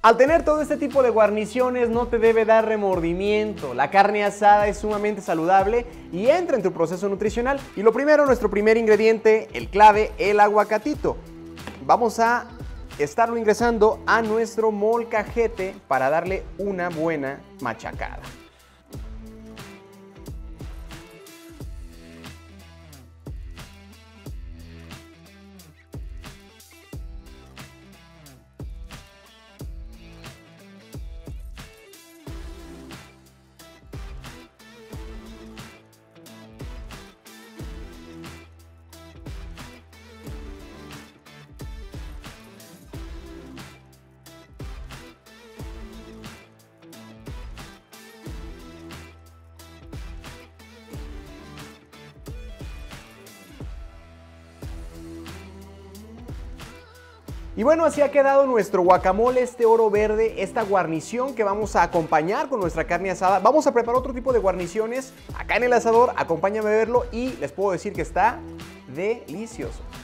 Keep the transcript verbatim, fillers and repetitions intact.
Al tener todo este tipo de guarniciones no te debe dar remordimiento. La carne asada es sumamente saludable y entra en tu proceso nutricional. Y lo primero, nuestro primer ingrediente, el clave, el aguacatito. Vamos a estarlo ingresando a nuestro molcajete para darle una buena machacada. Y bueno, así ha quedado nuestro guacamole, este oro verde, esta guarnición que vamos a acompañar con nuestra carne asada. Vamos a preparar otro tipo de guarniciones acá en el asador, acompáñame a verlo y les puedo decir que está delicioso.